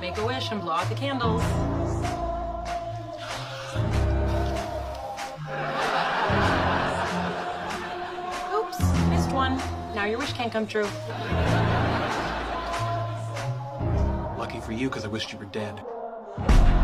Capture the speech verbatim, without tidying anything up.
Make a wish and blow out the candles. Oops, missed one. Now your wish can't come true. Lucky for you, because I wished you were dead.